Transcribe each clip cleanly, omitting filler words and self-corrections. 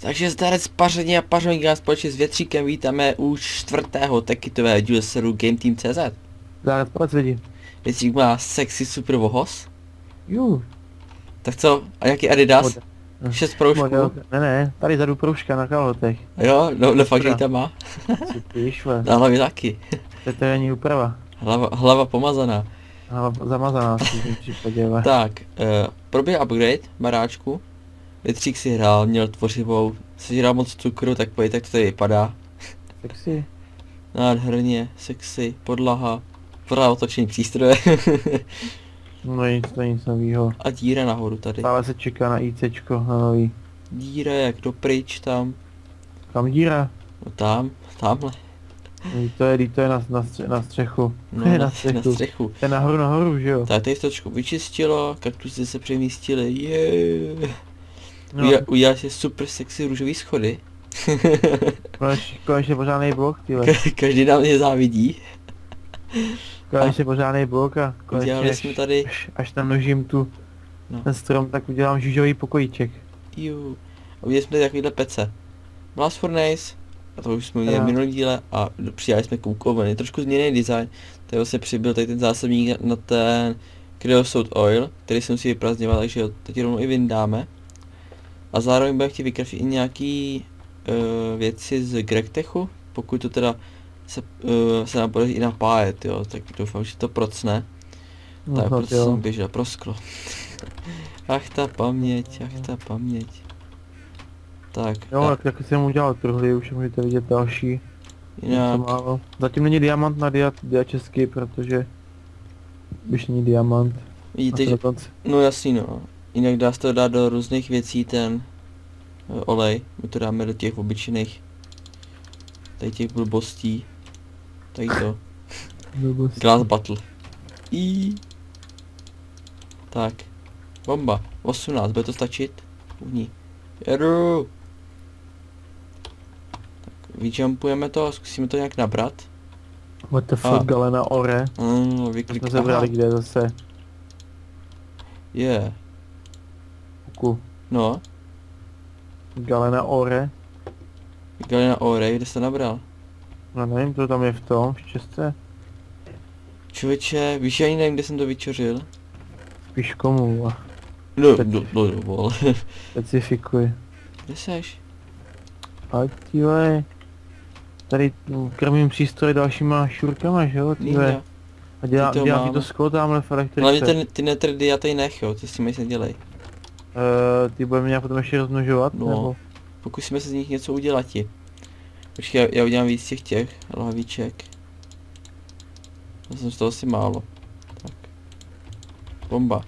Takže zdarec paření a paření nás společně s Větříkem vítáme u 4. tekitového dílu serveru GameTeam.cz. Zdarec, pojď lidi. Větřík má sexy super vohos. Jú. Tak co? A jaký Adidas? 6 proužků? Ne, tady zadu proužka na kalhotech. Jo, no fakt, že ji tam má. Si píšle. Na hlavě taky. To je terénní úprava. Hlava pomazaná. Hlava zamazaná si podívat. Tak, proběh upgrade baráčku. Větřík si hrál, měl tvořivou, sežral moc cukru, tak pojď, tak to tady vypadá. Sexy. Nádherně, sexy, podlaha, pořád otočení přístroje. No nic novýho. A díra nahoru tady. Stále se čeká na ICčko, na nový. Díra jak dopryč tam. Kam díra? No tam, tamhle. To je na střechu. No, Na na střechu. To je nahoru, že jo? Tady to trošku vyčistilo, kaktusy se přemístily, jeee. No, Udělal si super sexy růžový schody. konečně pořádnej blok, tyhle. Každý nám mě závidí. Konečně pořádnej blok a Udělali jsme tady. až namnožím ten strom, tak udělám žížový pokojíček. Jú. A udělali jsme tady takovýhle pece. Blast Furnace, a to už jsme měli v minulý díle, a přijali jsme koukovany, trošku změněný design. Tady se přibyl tady ten zásobník na ten Creosote Oil, který se musí vyprazňovat, takže ho teď rovnou i vyndáme. A zároveň budeme chtít vykraftit i nějaký věci z Gregtechu, pokud to teda se nám podaří i napájet, jo, tak doufám, že to procne. No, tak proto jsem běžel pro sklo. Ach ta paměť. Tak. Jo, tak jsem udělal truhly, už můžete vidět další. Jinak. Málo. Zatím není diamant na dia česky, protože už není diamant. Vidíte, že... No jasný no. Jinak dá se to dát do různých věcí ten olej. My to dáme do těch obyčejných. Tady těch blbostí. Tady to. Glass Battle. Tak. Bomba. 18, bude to stačit? Uhní. Jedu. Tak, vyjumpujeme to a zkusíme to nějak nabrat. What the fuck, Galena Ore. Vyklik. To jsme brali kde zase. Je. Kuku. No. Galena Ore. Galena Ore, kde jsi to nabral? No nevím, to tam je v tom, v České. Člověče, víš, já ani nevím, kde jsem to vyčořil. Spíš komu. No, Specifikuj. Kde seš? Ať tíhle. Tady krmím přístroj dalšíma šurkama, že jo, tíhle. A dělám ti to sklo tamhle v elektrice. Hlavně ty netrdy já tady nech, jo, ty s tím nic nedělej. Ty budeme nějak potom ještě rozmnožovat, no, nebo? Pokusíme se z nich něco udělat ti. Počkej, já udělám víc těch lahviček. Já jsem z toho asi málo. Tak. Bomba.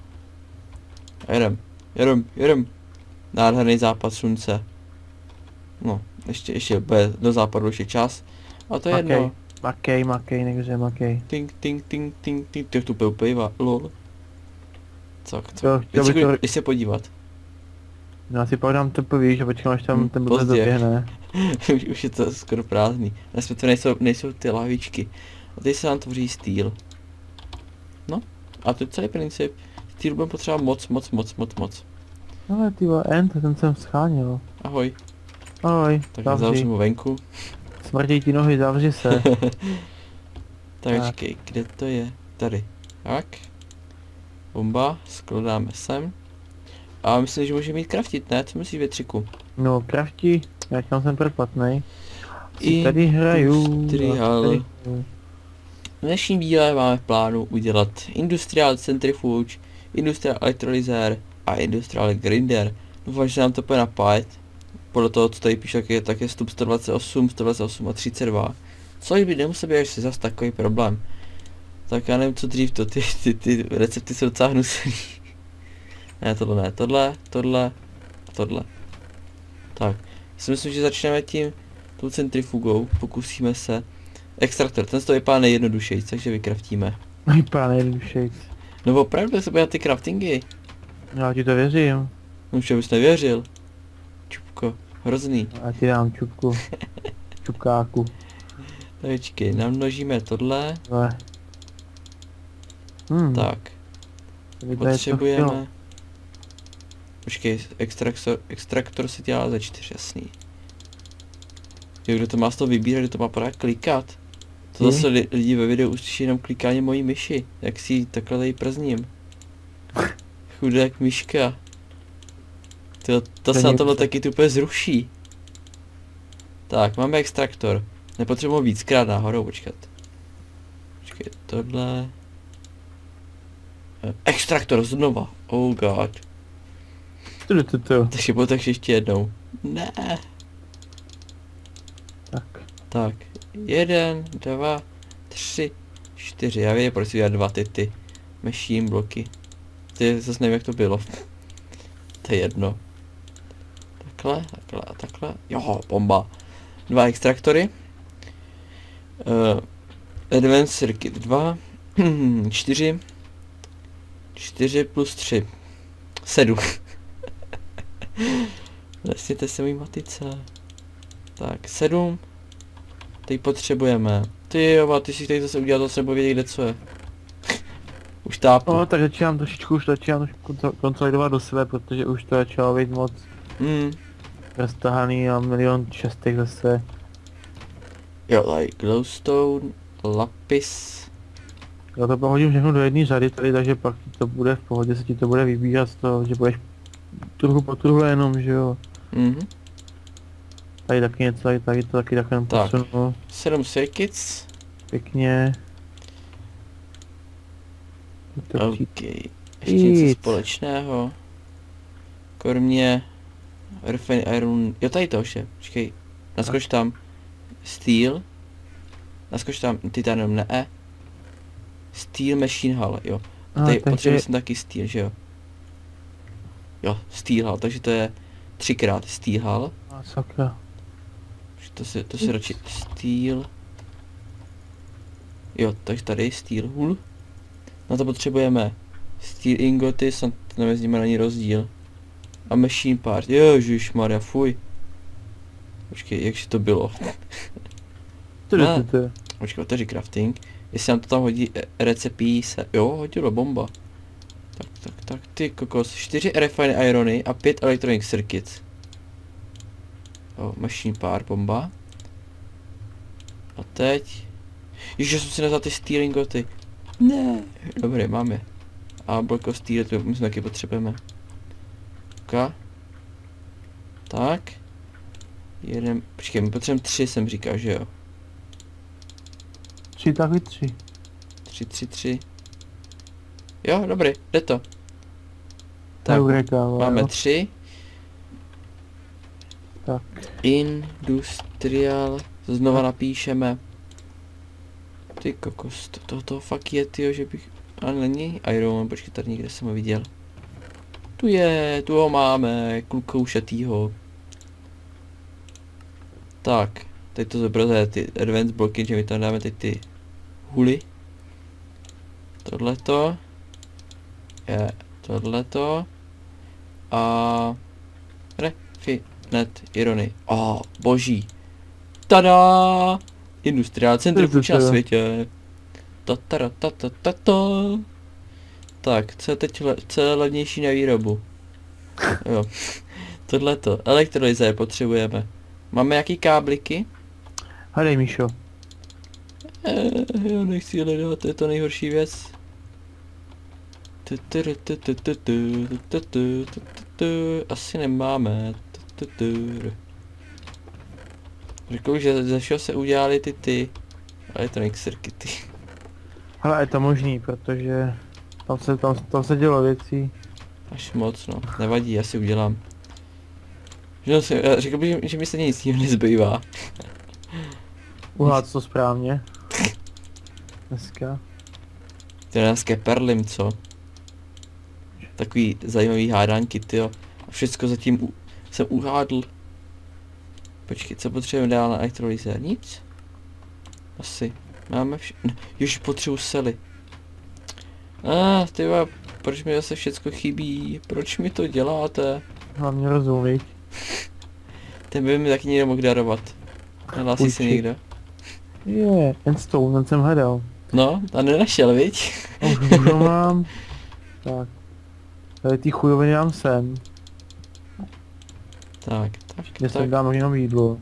Jedem. Nádherný západ slunce. No, ještě bude do západu ještě čas. A to je jedno. Makej, nekře makej. Ting, těch tu pejva, lol. Co? Když se podívat. No já si pak dám tepový, že počkám, až tam ten blbě doběhne. už je to skoro prázdný. Respektive nejsou ty lahvičky. A teď se nám tvoří stýl. No, a to je celý princip. Stýl budeme potřebovat moc. Ale ty ten jsem scháněl. Ahoj. Tak zavři mu venku. Smrtěj ti nohy, zavři se. Tak počkej, kde to je? Tady. Tak. Bomba, skládáme sem. A myslím, že můžeme mít craftit, ne? Co myslíš, Větříku? No, crafti, já tam jsem předplatnej. Tady hraju. V dnešním díle máme v plánu udělat Industrial Centrifuge, Industrial Electrolyzer a Industrial Grinder. Doufám, že nám to půjde napájet. Podle toho, co tady píše, tak je vstup 128 a 32. Což by nemusel být až zas takový problém. Tak já nevím, co dřív to, ty recepty jsou docela hnusný. Ne, tohle. Tak, si myslím, že začneme tou centrifugou, pokusíme se. Extraktor, ten z toho vypadá nejjednodušejc, takže vykraftíme. Vypadá nejjednodušejc. No opravdu se bude ty craftingy. Já ti to věřím. No už bys nevěřil. Čupko, hrozný. Já ti dám čupku. Čupkáku. Počkej, namnožíme tohle. Tak. Potřebujeme Počkej, extraktor se dělá za 4, jasný. Jo, kdo to má z toho vybírat, kdo to má právě klikat? To zase lidi ve videu uslyší jenom klikání mojí myši, jak si ji takhle tady przním. Chudák myška. To se na tohle taky tu úplně zruší. Tak, máme extraktor. Nepotřebuji víckrát náhodou počkat. Počkej, tohle... Extraktor znova. Oh god. Takže potřebuješ ještě jednou. Ne. Tak. 1, 2, 3, 4. Já vím, proč si udělat 2 ty machine bloky. Ty zase nevím, jak to bylo. To je jedno. Takhle. Jo, bomba. 2 extraktory. Advanced Circuit 2. 4. 4 plus 3. 7. Nesněte se mý matice. Tak, 7. Teď potřebujeme. Ty jo, ty si tady zase udělat, to se nebudu vědět, kde co je. Už tápu. No, tak začínám trošičku konsolidovat do sebe, protože už to začalo být moc roztahaný a milion šestek zase. Jo, like glowstone, lapis. Já to pohodím všechno do jedné řady tady, takže pak to bude v pohodě, se ti to bude vybírat z toho, že budeš trochu po truhle jenom, že jo. Tady taky něco, tady to taky takhle posunu. 7 circuits. Pěkně. OK. Ještě něco společného. Kromě Refined Iron. Jo, tady to už je. Počkej. Naskoč tam. Steel. Naskoč tam Titanium, ne. Steel Machine Hull, jo. Tady potřebuji jsem taky Steel, že jo. Jo, Steel Hull, takže to je 3x Steel Hull. A sakra. To se radši Steel. Jo, takže tady Steel Hull. Na to potřebujeme Steel ingoty, snad mezi nimi není rozdíl. A Machine Part, ježišmarja, fuj. Počkej, jakže to bylo? Počkej, otevři crafting. Jestli nám to tam hodí recepí se... Jo, hodilo, bomba. Tak, ty kokos. 4 refined irony a 5 electronic circuits. Machine part, bomba. A teď... Ježiš, jsem si nazval ty steel ingoty. Ne. Dobré, máme. A block of steel, to my taky potřebujeme. Tak. Jeden... Počkej, my potřebujeme 3, jsem říkal, že jo? 3, taky 3. 3. Jo, dobrý, jde to. Tak, máme 3. Tak. Industrial, znova napíšeme. Ty kokos, to fakt je, tyjo, že bych... Ale není Iron, počkej, tady někde jsem ho viděl. Tu ho máme, kluka ušatýho. Tak, teď to zobrazuje ty advanced bloky, že my tam dáme teď ty huly. Tohleto. Je tohleto. A... Refinet irony. Boží. Tada! Industriál centrifuge na světě. Tak, co je teď levnější na výrobu? Jo. Tohleto. Elektrolyzé potřebujeme. Máme nějaký kábliky? Hledej, Míšo. Jo, nechci hledat, to je to nejhorší věc. Asi nemáme. Řekl, že ze všeho se udělali ty electronic circuity. Hele, je to možný, protože tam se dělo věcí. Až moc, no. Nevadí, já si udělám. Řekl bych, že mi se nic jiného nezbývá. Uhád to správně. Dneska. To je dneska perlim, co? Takový zajímavý hádánky, tyjo. A všecko zatím jsem uhádl. Počkej, co potřebujeme dál na elektrolyzér? Nic? Asi. Máme Ježiš, potřebuji sely. Tyva, proč mi zase všecko chybí? Proč mi to děláte? Hlavně rozumíš. Ten by mi taky někdo mohl darovat. Nehlásí se někdo? Ten stone, ten jsem hledal. No, a nenašel, viď? Už ho mám. Tak. Tady ty chujoviny dám sem. Tak. Mě jsem dám jenom jídlo.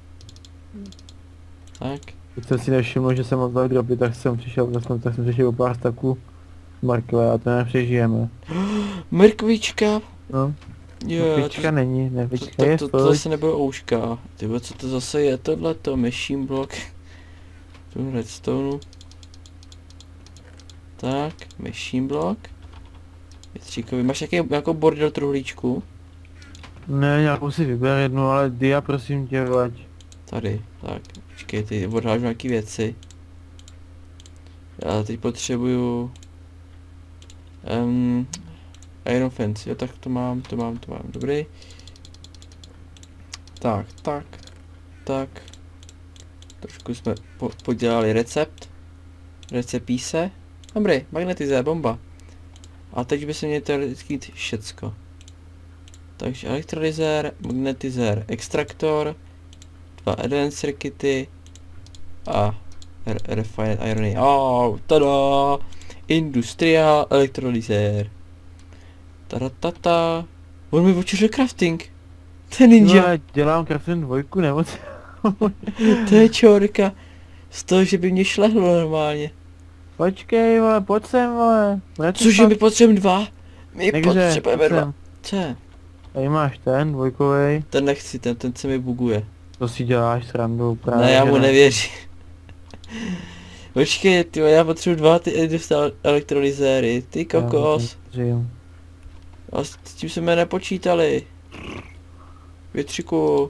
Tak. Když jsem si nevšiml, že jsem moc dropy, tak jsem přišel o pár staků mrkve a to nepřežijeme. Mrkvička. No. Mrkvička není, mrkvička je to zase nebylo ouška. Tybo, co to zase je tohleto? Machine block. Tu redstone. Tak, machine block. Větříkovi, máš nějakou bordel truhlíčku? Ne, nějakou si vyber jednu, ale dia prosím tě, vlaď. Tady, tak, počkej, ty odhážu nějaký věci. Já teď potřebuju... Iron fence, jo, tak to mám, dobrý. Tak. Trošku jsme podělali recept. Recepíse. Dobrý, magnetizér, bomba. A teď by se měli teoreticky jít všecko. Takže elektrolyzér, magnetizér, extraktor, 2 advanced circuity a refined irony. Oh, tada! Industrial elektrolyzér. Taratata. On mi očiřil crafting. To je ninja. No, dělám crafting 2, nebo co? To je čorka. Z toho, že by mě šlehlo normálně. Počkej, vole, pojď sem, vole. Cože, my potřebujeme 2? My potřebujeme 2. Co? Tady máš ten, 2. Ten nechci, ten se mi buguje. To si děláš srandu, právě. Ne, já mu nevěřím. Počkej, tyjo, já potřebuji 2 ty elektrolyzéry, ty kokos. A s tím jsme nepočítali. Větřiku.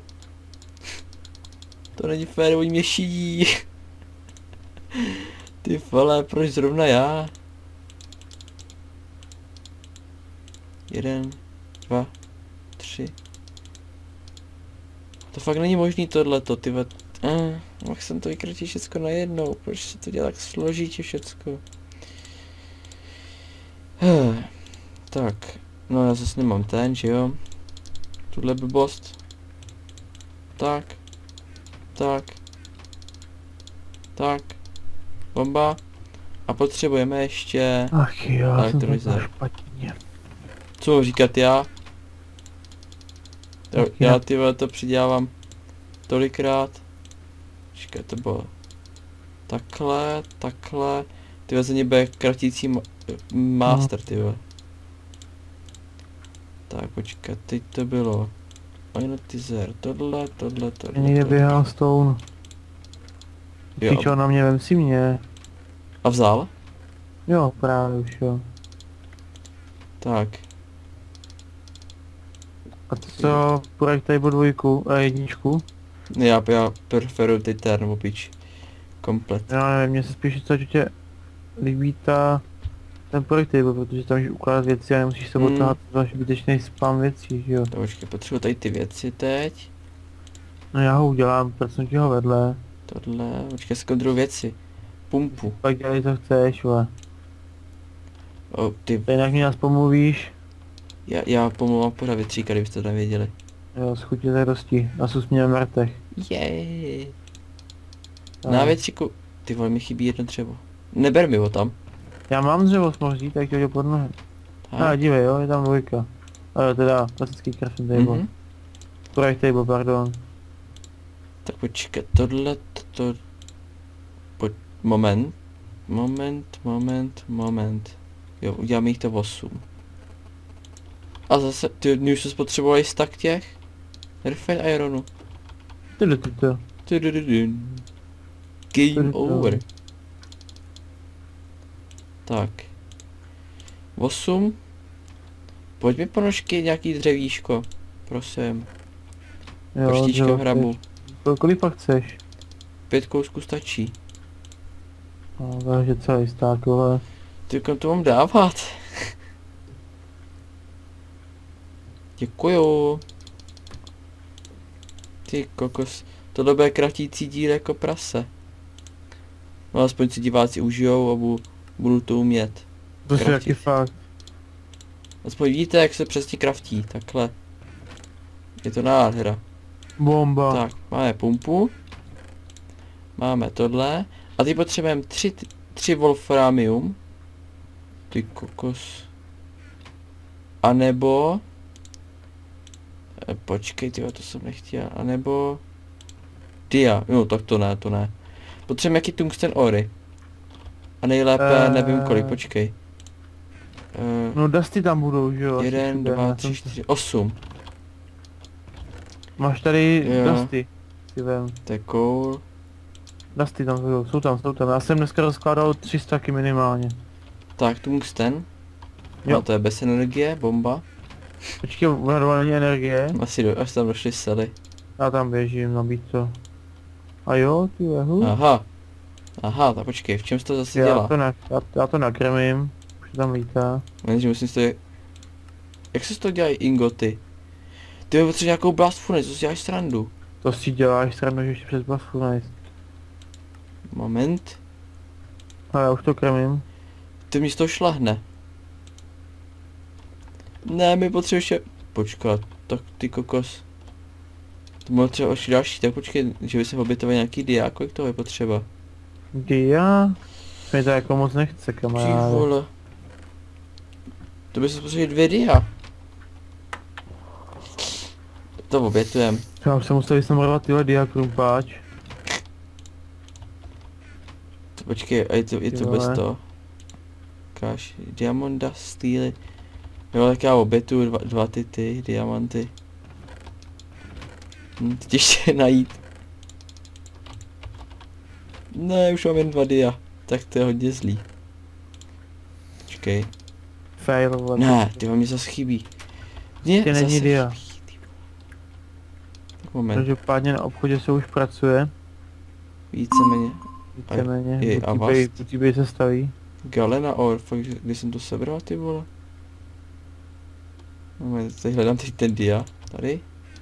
To není fér, oni mě šídí. Ty vole, proč zrovna já? 1, 2, 3. To fakt není možný tohleto, ty vole. Mohl jsem to vykrotit všecko najednou, proč se to dělá tak složitě všecko? Tak, no já zase nemám ten, že jo? Tuhle blbost. Tak. Bomba. A potřebujeme ještě... Ach jo, jsem to špatně. Co mám říkat já? Já ty vole to přidělávám tolikrát. Počkej, to bylo... Takhle. Ty vole za ně bude kraftící master, ty vole. Tak počkej, teď to bylo... Magnetizer, tohle. Někde běhal stone. Přičel na mě, vem si mě. A vzal? Jo, právě už jo. Tak. A co, projekt tady 2 a 1? Já preferuju ty termopič. Komplet. Já nevím, mně se spíš co tě líbí ten projekt table, protože tam můžeš ukládat věci a nemusíš se otáhat za zbytečný spam věcí, že jo. Počkej, potřebuji tady ty věci teď. No já ho udělám, proč jsem ti ho vedle. Tohle, počkej, zkontroluji věci. Pumpu. Pak dělej co chceš, vole. Ty... Jinak mě nás pomluvíš. Já pomluvám pořád větříka, kdybyste to nevěděli. Jo, schutě tak dosti. A sus mě na mrtech. Jej. Na větříku... Ty vole, mi chybí jedno dřevo. Neber mi ho tam. Já mám dřevo smoží, tak ti ho pod nohy. Dívej, jo, je tam 2. Ale teda, klasický crafting table. Projekt table, pardon. Tak počkej, tohle, moment. Jo, uděláme jich to 8. A zase, ty už se spotřebovali stack těch? Refined ironu. Game over. Tak. 8. Pojď mi ponožky nějaký dřevíško. Prosím. Koštička v hrabu. Kolik pak chceš? 5 kousků stačí. No, takže celý sták, vole. Ty kam to mám dávat? Děkuju. Ty kokos. Tohle bude kraftící díl jako prase. No aspoň si diváci užijou a budu to umět. To je jaký fakt. Aspoň vidíte, jak se přesně kraftí, takhle. Je to nádhera. Bomba. Tak, máme pumpu. Máme tohle. A teď potřebujeme 3 wolframium. Ty kokos. A nebo... Počkej, tyjo, to jsem nechtěl, anebo... Dia, no tak to ne, to ne. Potřebujeme jaký tungsten ory. A nejlépe, nevím kolik, počkej. No dusty tam budou, že jo? 1, 2, 3, 4, 8. Máš tady Jo. dusty. Si vem. To je cool. Dusty tam budou, jsou tam. Já jsem dneska rozkládal 300 taky minimálně. Tak, tungsten. Jo. No to je bez energie, bomba. Počkej, normální energie. Až tam došly sely. Já tam běžím, nabít to. A jo, ty jehu. Aha, tak počkej, v čem se to zase Já dělá? já to nakrmím. Už to tam lítá. Jenže musím si to... Jak se z toho dělají ingoty? Ty potřebuješ nějakou blast furnace, co si děláš srandu? To si děláš srandu, že ještě přes blast furnace. Moment. A já už to krmím. Ty mi z toho šlahne. Ne, my potřebuješ je... Počkat, tak ty kokos. To bylo třeba ještě další, tak počkej, že by se obětovali nějaký dia, kolik toho je potřeba? Dia? Mi to jako moc nechce, Ty kamaráde. vole. To by se potřebovali 2 dia. To obětujem. Já už jsem musel vysnomrovat tyhle dia krumpáč. To počkej, a je to Ty bez vole. toho. Ukáž, diamonda, stýly. Jo, tak já obětuju dva ty diamanty. Teď ještě najít. Ne, už mám jen 2 dia. Tak to je hodně zlý. Počkej. Fail, vole. Ne, ty vám mi zase chybí. Mně Ty není zase dia. chybí, ty vole. Tak moment, Každopádně na obchodě se už pracuje. víceméně. Víceméně. je Avast. Butibej se staví. Galena or, fakt, kdy jsem to sebral, ty vole. Moment, teď hledám teď ten dia. Tady.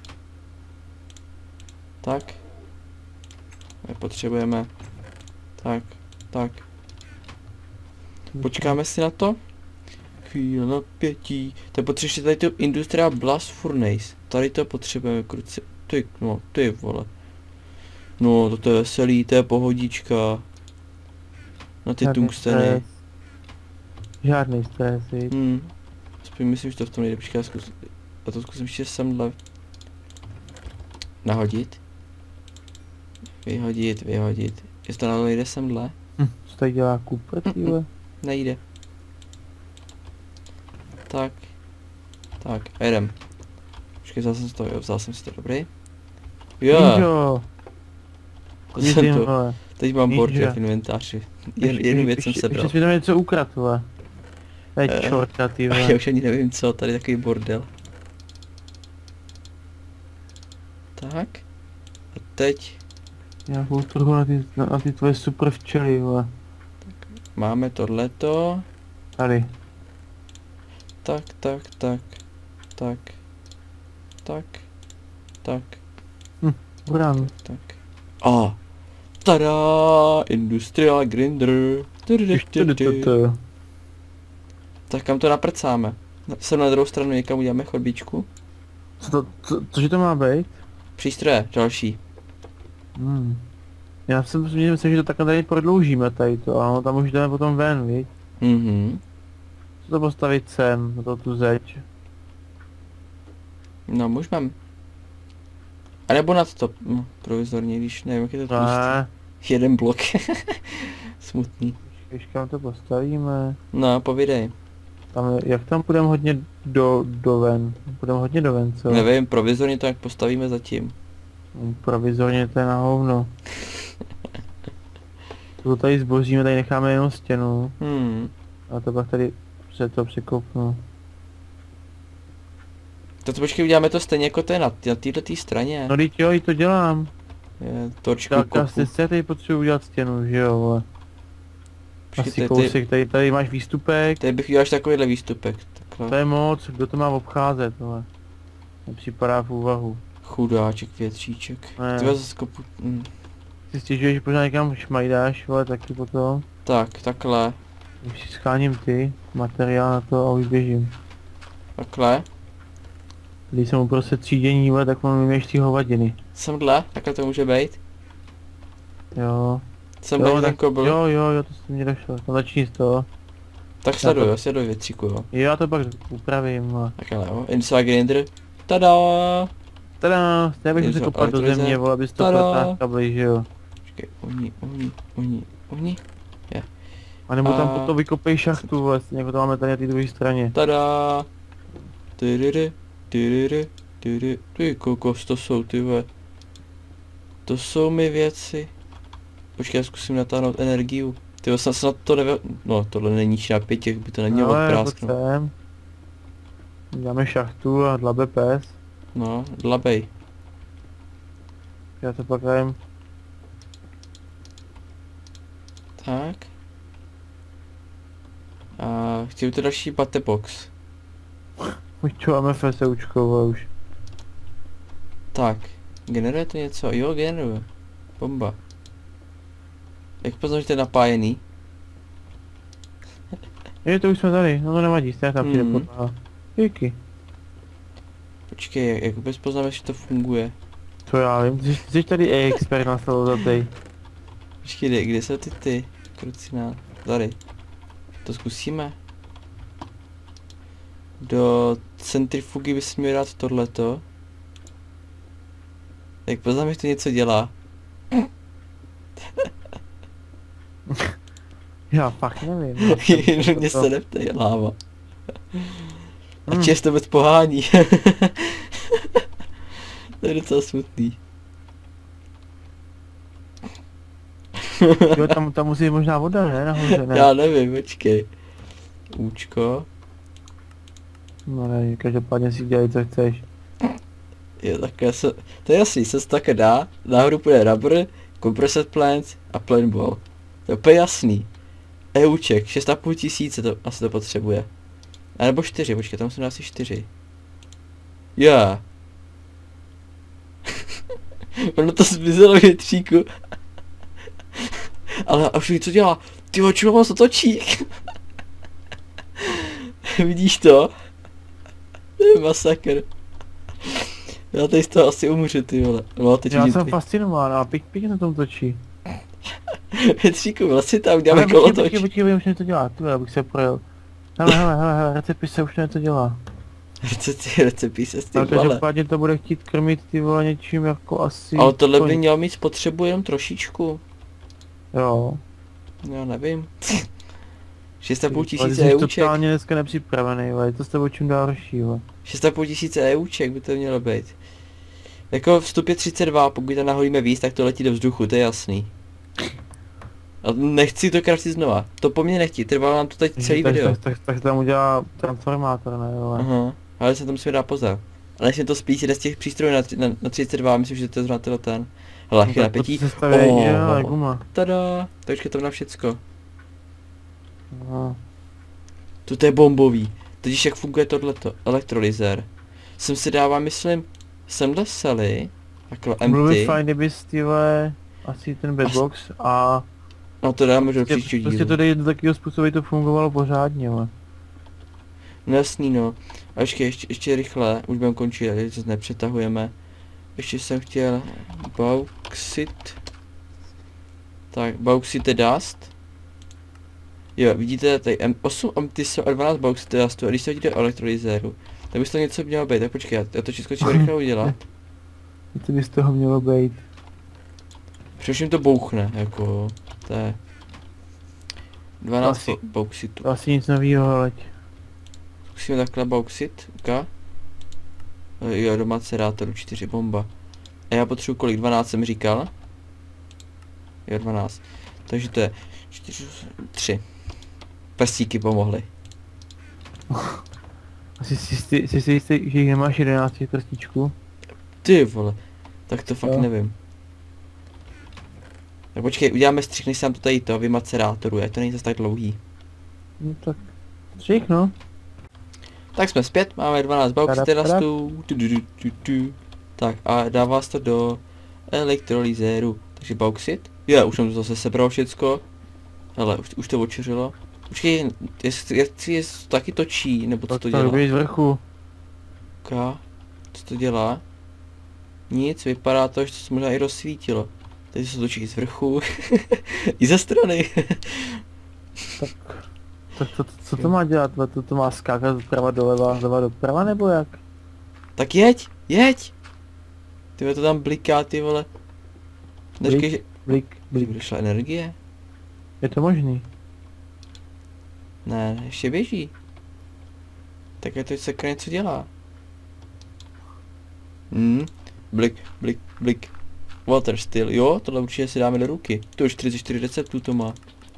Tak. Potřebujeme. Tak. Počkáme si na to. Chvíle napětí. Tak potřebuješ tady tu Industrial Blast Furnace. Tady to potřebujeme, kruce. Ty vole. No, to je veselý, to je pohodička. Na ty tungsteny. Žádný stres, viď? Aspoň myslím, že to v tom nejde. Počkej, já to zkusím ještě semhle. Nahodit. Vyhodit. Jestli to náhodou nejde semhle? Co tady dělá Cooper, týhle? Nejde. Tak, a jedem. Počkej, vzal jsem si to, dobrý? Jo, to jsem to. Teď mám bordel v inventáři. Jednu věc jsem sebral. Ještě mi tam něco ukradl, vole. Čorta, ty vole. Já už ani nevím co, tady takový bordel. Tak. A teď Nějakou trhu na ty tvoje super včely, vole. máme tohleto. Tady. Tak. Uran. Tak. A. Tada! Industrial grinder. Tak kam to naprcáme? Sem na druhou stranu někam uděláme chodbičku. Cože to má být? Přístroje, další. Já jsem myslel, že to takhle tady prodloužíme tady to, ale tam už jdeme potom ven, viď? Co to postavit sem, na to tu zeď? No, můžeme. A nebo nad to, no, provizorně, když nevím, jak je to tlustý. Jeden blok. Smutný. Když kam to postavíme? No, povídej. Jak tam půjdeme hodně do ven? Půjdeme hodně do ven, co? Nevím, provizorně to jak postavíme zatím. Provizorně to je na hovno. To tady zboříme, tady necháme jenom stěnu. A to pak tady to překopnu. To počkej, uděláme to stejně jako to je na této straně. No teď jo, i to dělám. Torčku Tak kopu. asi tady potřebuji udělat stěnu, že jo, vole. Asi kousek, tady máš výstupek. Tady bych udělal až takovýhle výstupek. Takhle. To je moc, kdo to má obcházet, vole. Nepřipadá v úvahu. Chudáček, větříček. Ty vás zase kopu... Si stěžuješ, že pořád někam šmajdáš, vole, taky potom. Tak, takhle. Už si scháním ty, materiál na to a už běžím. Takhle. Když jsem uprostřed třídění, vole, tak mám ještě hovadiny. Semhle, takhle to může být. Jo. Jsem tady ten kobl. Jo, to se mi došlo, tam začni z toho. Tak sleduj větříku, jo. Jo, já to pak upravím, vole. Takhle, jo. Inside grinder. Tada! Tada, já bych se kopat do země, vole, abys to pletal kabely, že jo. Počkej, oni. Je. A nebo tam potom vykopej šachtu vlastně, jako to máme tady na té druhé straně. Tada! Ty kokos, to jsou ty vole. To jsou mi věci. Počkej, já zkusím natáhnout energiu. Ty snad to no tohle není napětí, jak by to nemělo prásknout. Dáme šachtu a dlabe pes. No, dlabej. Já to pak jdem. Tak. A chtěl to další batebox. Už čo, MF se učkoval už. Tak, generuje to něco? Jo, generuje. Bomba. Jak poznám, že to je napájený? Je, to už jsme tady, no to nevadí, stejně tam přijde podlaha. Díky. Počkej, jak vůbec poznáme, že to funguje? To já vím, ty jsi tady expert na celou. Počkej, kde jsou ty krucinál? Tady. To zkusíme. Do centrifugy bys měl dát tohleto. Jak poznáme, že to něco dělá? Já fakt nevím. Mě se neptej, láva. A često bez pohání. To je docela smutný. Jo, tam musí být možná voda, ne? Nahoře, ne? Já nevím, počkej. Účko. No ne, každopádně si dělej, co chceš. Jo, tak já se... To je jasný, se to také dá. Nahoru půjde rubber, compressed plants a plant ball. To je úplně jasný. EUček, 6,5 tisíce to asi to potřebuje. A nebo 4, počkej, tam jsem asi 4. Já. Ono to zmizelo v větříku. Ale a už co dělá? Tyjo, čemu se točí? Vidíš to? To je masakr. Já tady z toho asi umřu, ty vole. No, teď já jsem fascinován a pěkně na tom točí. Větříku, vlastně tam uděláme kolotoč. Počkej, už něco dělá, ty abych se projel. Hele, recepise už něco dělá. Recepise s tím, ale. Každopádně to bude chtít krmit ty vole něčím jako asi... Ale tohle by mělo mít spotřebu jenom trošičku. Jo. Já nevím. 6,5 tisíce EUček. Jsi totálně dneska nepřipravený, vole, to s tebou čím dál horší, vole. 6,5 tisíce EUček by to mělo být. Jako vstup je 32, pokud tam naholíme víc, tak to letí do vzduchu, to je jasný. A nechci to kraftit znova, to po mně nechci, trvalo nám to teď celý video. Tak tam udělá transformátor, ne vole. Aha, ale se tam musíme dát pozor. Ale než mi to splítí z těch přístrojů na 32, myslím, že to je zrovna ten. Hele, chvíli napětí. Tada, takže to na všecko. No. To je bombový. Totiž jak funguje tohleto, elektrolyzer. Jsem si dával, myslím, semhle sely, takhle empty. Bylo by fajn, kdybys tyhle, asi ten bedbox a... No to dáme do příštího dílu. Prostě to dej do takového způsobu, aby to fungovalo pořádně, ale. No jasný no. A ještě rychle, už budeme končit, tady to nepřetahujeme. Ještě jsem chtěl bauxit. Tak, bauxit je dust. Jo, vidíte tady 8 amtiso a 12 bauxit je dustu a když se hodíte elektrolyzéru, tak bys to něco mělo být, tak počkej, já to všechno rychle udělat. Co by z toho mělo být? Především to bouchne, jako, to je 12 bauxitu. Asi nic novýho, aleď. Zkusíme takhle bauxit, uka. Jo, do macerátoru 4 bomba. A já potřebuji kolik? 12 jsem říkal? Jo, 12. Takže to je 4, 3. Pestíky pomohly. Asi si jistý, že jich nemáš 11 prstíčků? Ty vole, tak to fakt nevím. Tak počkej, uděláme střih, než sám to tady to vymacerátoru, ať to není zase tak dlouhý. No tak, střih no. Tak jsme zpět, máme 12 bauxiterastů. Tak a dává se to do elektrolyzéru. Takže bauxit. Jo, už jsem to zase sebral všecko. Hele, už to očeřilo. Počkej, jestli taky točí, nebo co to dělá? Tak z vrchu. Co to dělá? Nic, vypadá to, že to se možná i rozsvítilo. Teď se to točí z vrchu. I ze strany. Tak co to má dělat? To má skákat zprava doleva, zleva doprava nebo jak? Tak jeď, jeď! Ty vole, to tam bliká, ty vole. Neříkej, že... Blik. Vyšla energie? Je to možný? Ne, ještě běží. Tak je to sakra něco dělá. Blik. Water still, jo, tohle určitě si dáme do ruky. To už 44 receptů to má.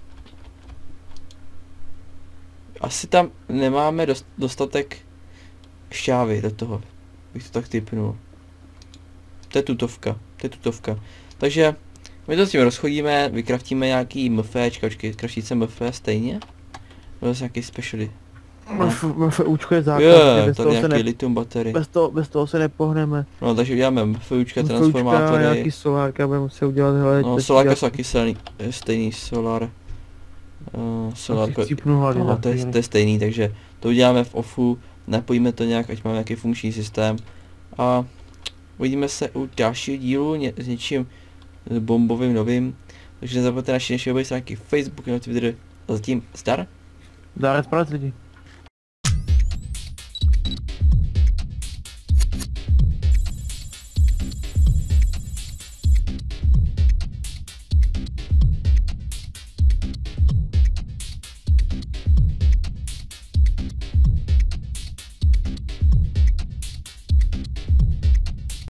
Asi tam nemáme dostatek šťávy do toho, bych to tak typnul. To je tutovka. Takže my to s tím rozchodíme, vykraftíme nějaký mfčka, počkej, kraftit se mf stejně? Nebo zase nějaký specialy? MFUčko je základ, Je, tady nějaký lithium baterie. Bez toho se nepohneme. No takže uděláme MFUčka, transformátory. Nějaký solárka budeme muset udělat, hele. No solárka jsou taky stejný solar. Solárka, no, to je stejný, takže to uděláme v offu, napojíme to nějak, ať máme nějaký funkční systém. A uvidíme se u dalšího dílu s něčím bombovým novým. Takže nezapomeňte naši dnešní webové stránky Facebook, Twitter a zatím zdar. Zdar, lidi.